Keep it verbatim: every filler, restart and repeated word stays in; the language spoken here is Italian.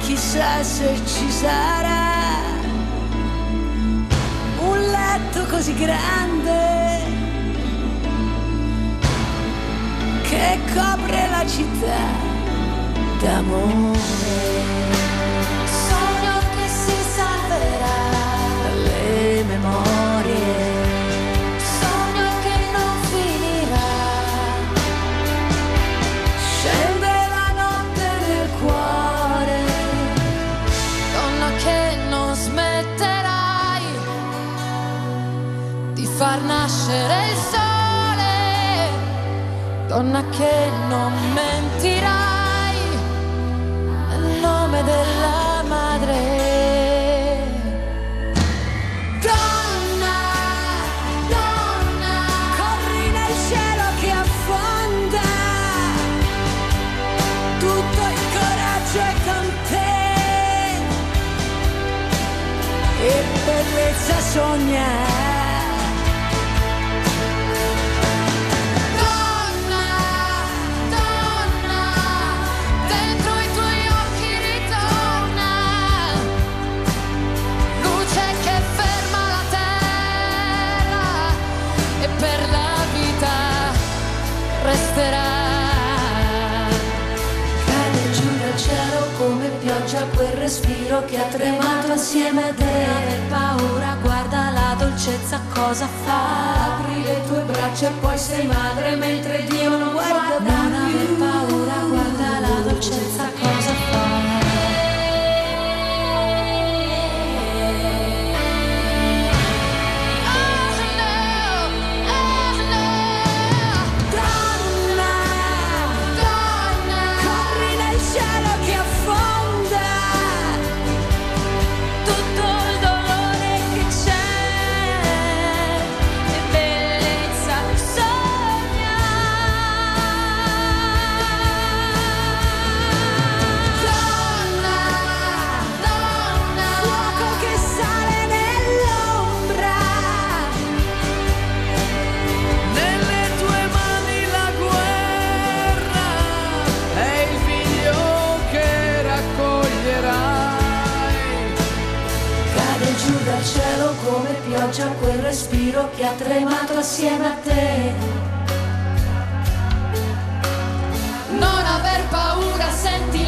chissà se ci sarà un letto così grande che copre la città d'amore. Sogno che si salverà dalle memorie, sogno che non finirà, scende la notte nel cuore, donna che non smetterai di far nascere il sole, donna che non mentirai nel nome della madre. Donna, donna, corri nel cielo che affonda, tutto il coraggio è con te e bellezza sogna. Cade giù dal cielo come pioggia quel respiro che ha tremato assieme a te. Non aver paura, guarda la dolcezza cosa fa. Apri le tue braccia e poi sei madre mentre Dio non guarda. Non aver paura, guarda la dolcezza cosa fa. Come pioggia quel respiro che ha tremato assieme a te. Non aver paura, senti